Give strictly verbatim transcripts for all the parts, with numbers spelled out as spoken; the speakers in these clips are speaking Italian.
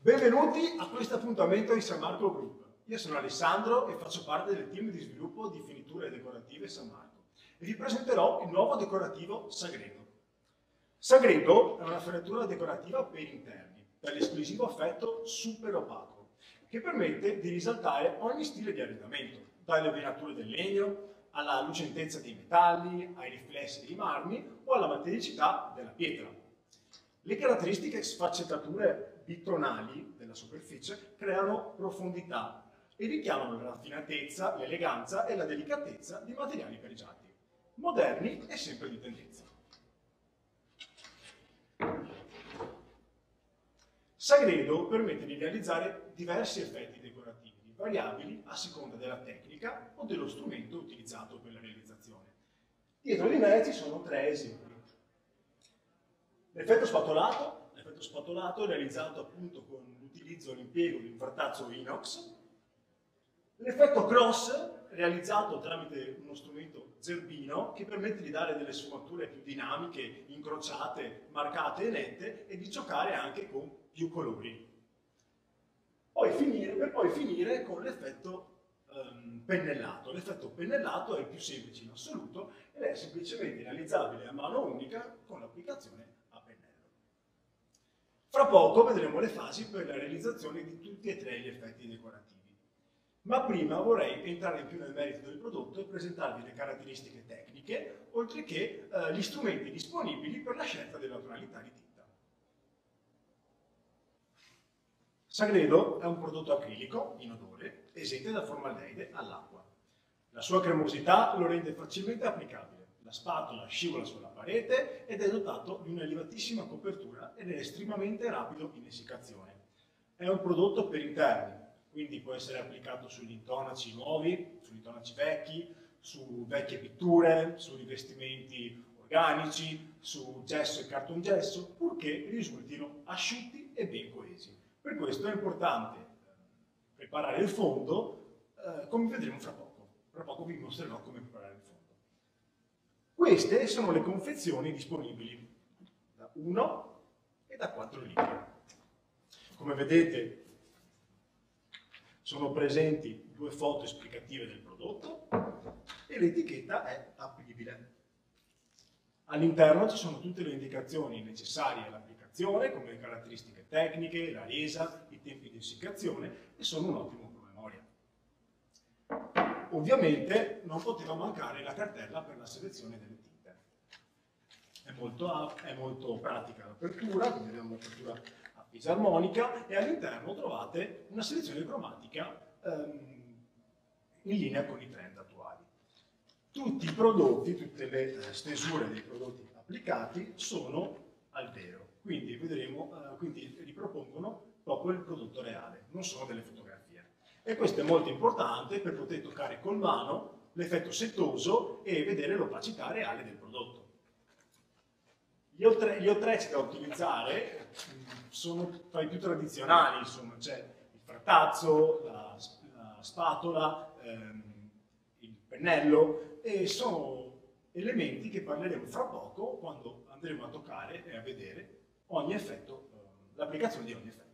Benvenuti a questo appuntamento di San Marco Group. Io sono Alessandro e faccio parte del team di sviluppo di finiture decorative San Marco e vi presenterò il nuovo decorativo Sagredo. Sagredo è una finitura decorativa per interni, per l'esclusivo effetto super opaco, che permette di risaltare ogni stile di arredamento, dalle venature del legno, alla lucentezza dei metalli, ai riflessi dei marmi o alla matericità della pietra. Le caratteristiche sfaccettature bitonali della superficie creano profondità e richiamano la raffinatezza, l'eleganza e la delicatezza di materiali pregiati, moderni e sempre di tendenza. Sagredo permette di realizzare diversi effetti decorativi, variabili a seconda della tecnica o dello strumento utilizzato per la realizzazione. Dietro di me ci sono tre esempi. L'effetto spatolato. L'effetto spatolato è realizzato appunto con l'utilizzo e l'impiego di un frattazzo inox. L'effetto cross, realizzato tramite uno strumento zerbino che permette di dare delle sfumature più dinamiche, incrociate, marcate e nette e di giocare anche con più colori. Poi finire, per poi finire con l'effetto um, pennellato. L'effetto pennellato è il più semplice in assoluto ed è semplicemente realizzabile a mano unica con l'applicazione a pennello. Fra poco vedremo le fasi per la realizzazione di tutti e tre gli effetti decorativi. Ma prima vorrei entrare più nel merito del prodotto e presentarvi le caratteristiche tecniche, oltre che eh, gli strumenti disponibili per la scelta della tonalità di tinta. Sagredo è un prodotto acrilico, inodore, esente da formaldeide all'acqua. La sua cremosità lo rende facilmente applicabile. La spatola scivola sulla parete ed è dotato di una elevatissima copertura ed è estremamente rapido in essiccazione. È un prodotto per interni, quindi può essere applicato sugli intonaci nuovi, sugli intonaci vecchi, su vecchie pitture, su rivestimenti organici, su gesso e cartongesso, purché risultino asciutti e ben coesi. Per questo è importante preparare il fondo, eh, come vedremo fra poco. Fra poco vi mostrerò come preparare il fondo. Queste sono le confezioni disponibili da uno e da quattro litri. Come vedete sono presenti due foto esplicative del prodotto e l'etichetta è apribile. All'interno ci sono tutte le indicazioni necessarie all'applicazione, come le caratteristiche tecniche, la resa, i tempi di essiccazione e sono un ottimo promemoria. Ovviamente non poteva mancare la cartella per la selezione delle tinte. È molto, è molto pratica l'apertura, quindi abbiamo un'apertura a fisarmonica e all'interno trovate una selezione cromatica ehm, in linea con i trend attuali. Tutti i prodotti, tutte le eh, stesure dei prodotti applicati sono al vero, quindi vedremo, eh, quindi ripropongono proprio il prodotto reale, non sono delle fotografie. E questo è molto importante per poter toccare con mano l'effetto settoso e vedere l'opacità reale del prodotto. Gli attrezzi da utilizzare sono tra i più tradizionali, insomma, c'è il frattazzo, la, la spatola, ehm, il pennello, e sono elementi che parleremo fra poco quando andremo a toccare e a vedere ogni effetto, eh, l'applicazione di ogni effetto.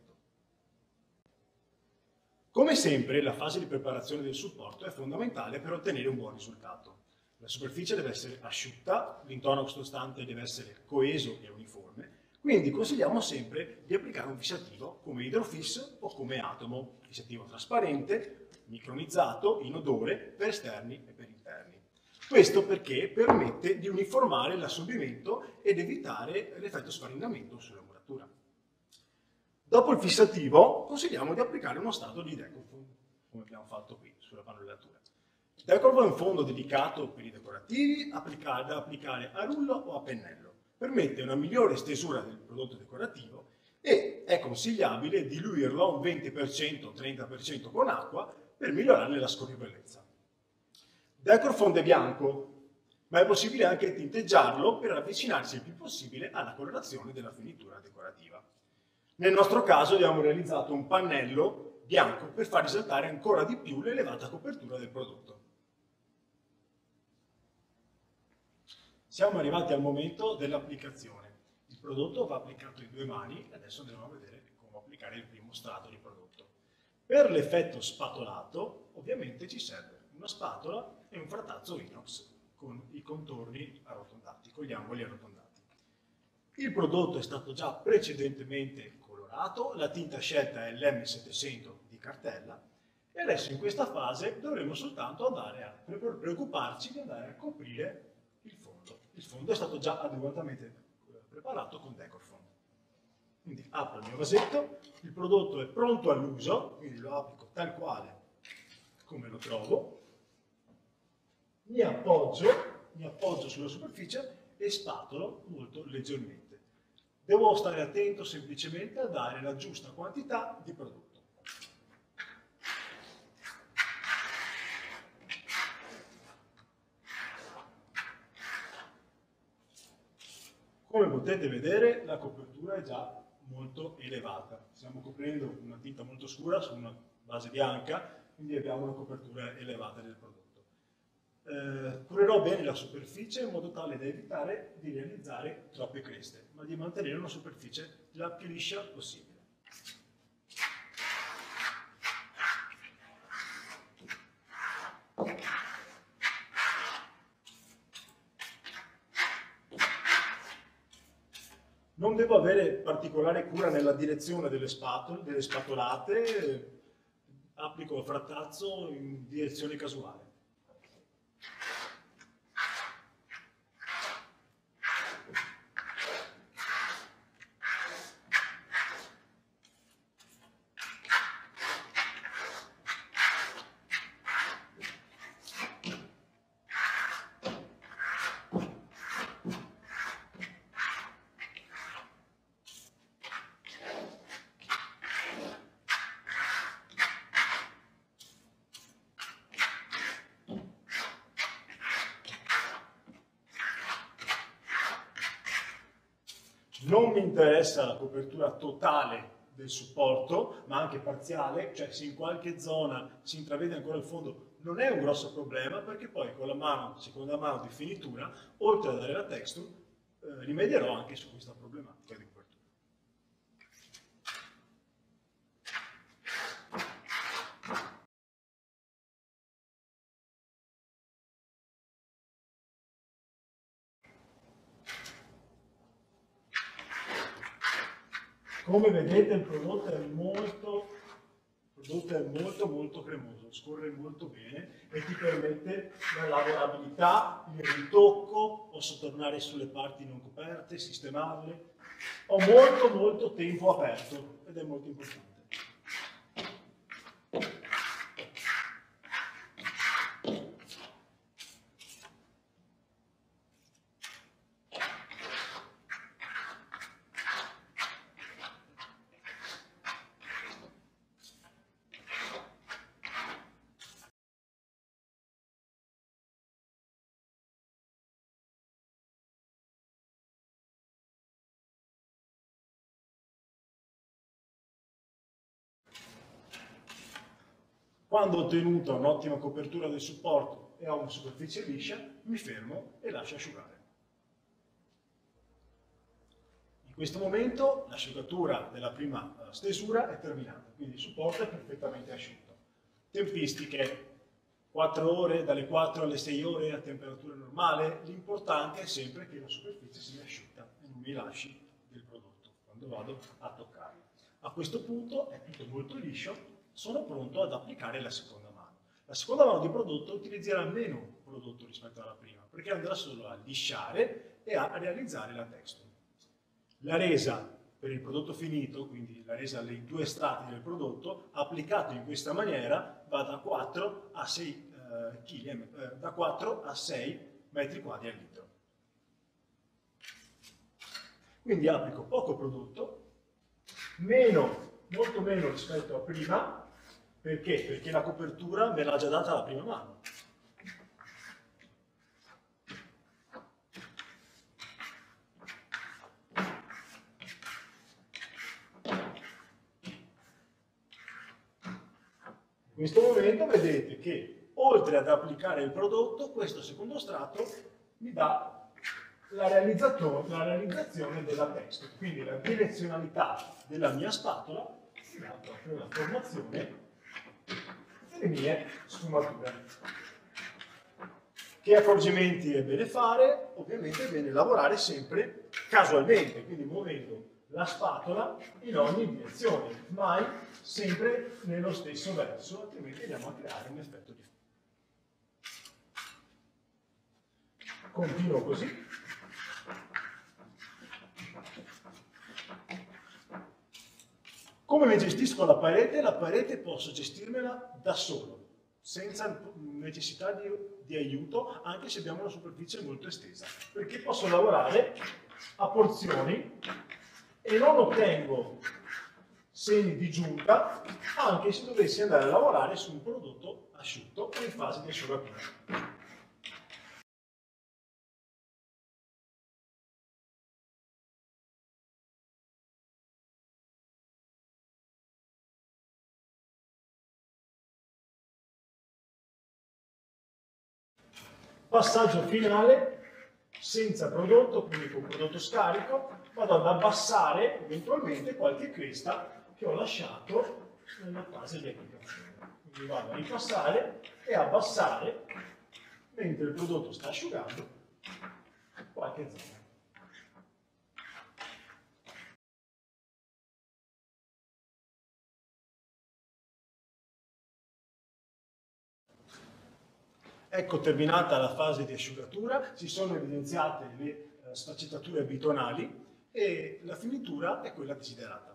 Come sempre, la fase di preparazione del supporto è fondamentale per ottenere un buon risultato. La superficie deve essere asciutta, l'intono sottostante deve essere coeso e uniforme, quindi consigliamo sempre di applicare un fissativo come Hydrofix o come Atomo, fissativo trasparente, micronizzato, inodore per esterni e per interni. Questo perché permette di uniformare l'assorbimento ed evitare l'effetto sfarinamento sulla muratura. Dopo il fissativo consigliamo di applicare uno strato di Decofoam, come abbiamo fatto qui sulla pannellatura. Il Decofoam è un fondo dedicato per i decorativi da applicare a rullo o a pennello. Permette una migliore stesura del prodotto decorativo e è consigliabile diluirlo a un venti per cento trenta per cento con acqua per migliorarne la scorrivolezza. Decofoam è bianco, ma è possibile anche tinteggiarlo per avvicinarsi il più possibile alla colorazione della finitura decorativa. Nel nostro caso abbiamo realizzato un pannello bianco per far risaltare ancora di più l'elevata copertura del prodotto. Siamo arrivati al momento dell'applicazione. Il prodotto va applicato in due mani e adesso andiamo a vedere come applicarlo. applicare il primo strato di prodotto. Per l'effetto spatolato, ovviamente ci serve una spatola e un frattazzo inox con i contorni arrotondati, con gli angoli arrotondati. Il prodotto è stato già precedentemente colorato, la tinta scelta è l'emme settecento di cartella e adesso in questa fase dovremo soltanto andare a preoccuparci di andare a coprire il fondo. Il fondo è stato già adeguatamente preparato con Decorfond. Quindi apro il mio vasetto, il prodotto è pronto all'uso, quindi lo applico tal quale come lo trovo, mi appoggio, mi appoggio sulla superficie e spatolo molto leggermente. Devo stare attento semplicemente a dare la giusta quantità di prodotto. Come potete vedere, la copertura è già molto elevata. Stiamo coprendo una tinta molto scura su una base bianca, quindi abbiamo una copertura elevata del prodotto. Eh, curerò bene la superficie in modo tale da evitare di realizzare troppe creste, ma di mantenere una superficie la più liscia possibile. Non devo avere particolare cura nella direzione delle spatole, delle spatolate, applico il frattazzo in direzione casuale. Non mi interessa la copertura totale del supporto, ma anche parziale, cioè se in qualche zona si intravede ancora il fondo non è un grosso problema, perché poi con la mano, seconda mano di finitura, oltre a dare la texture, eh, rimedierò anche su questa problematica di copertura. Come vedete il prodotto è molto, il prodotto è molto molto cremoso, scorre molto bene e ti permette la lavorabilità, il ritocco, posso tornare sulle parti non coperte, sistemarle. Ho molto molto tempo aperto ed è molto importante. Quando ho ottenuto un'ottima copertura del supporto e ho una superficie liscia, mi fermo e lascio asciugare. In questo momento l'asciugatura della prima stesura è terminata, quindi il supporto è perfettamente asciutto. Tempistiche, quattro ore, dalle quattro alle sei ore a temperatura normale, l'importante è sempre che la superficie sia asciutta e non mi lasci del prodotto quando vado a toccarlo. A questo punto è tutto molto liscio, sono pronto ad applicare la seconda mano. La seconda mano di prodotto utilizzerà meno prodotto rispetto alla prima, perché andrà solo a lisciare e a realizzare la texture. La resa per il prodotto finito, quindi la resa dei due strati del prodotto, applicato in questa maniera, va da quattro a sei, eh, chili, eh, da quattro a sei metri quadri al litro. Quindi applico poco prodotto, meno, molto meno rispetto a prima. Perché? Perché la copertura me l'ha già data la prima mano. In questo momento vedete che oltre ad applicare il prodotto, questo secondo strato mi dà la, la realizzazione della texture, quindi la direzionalità della mia spatola si dà proprio la formazione delle mie sfumature. Che accorgimenti è bene fare? Ovviamente è bene lavorare sempre casualmente, quindi muovendo la spatola in ogni direzione, mai sempre nello stesso verso, altrimenti andiamo a creare un effetto di fumo. Continuo così. Come mi gestisco la parete? La parete posso gestirmela da solo, senza necessità di, di aiuto, anche se abbiamo una superficie molto estesa, perché posso lavorare a porzioni e non ottengo segni di giunta, anche se dovessi andare a lavorare su un prodotto asciutto o in fase di asciugatura. Passaggio finale, senza prodotto, quindi con prodotto scarico, vado ad abbassare eventualmente qualche cresta che ho lasciato nella fase di applicazione. Quindi vado a ripassare e abbassare, mentre il prodotto sta asciugando, qualche zona. Ecco terminata la fase di asciugatura, si sono evidenziate le eh, sfaccettature bitonali e la finitura è quella desiderata.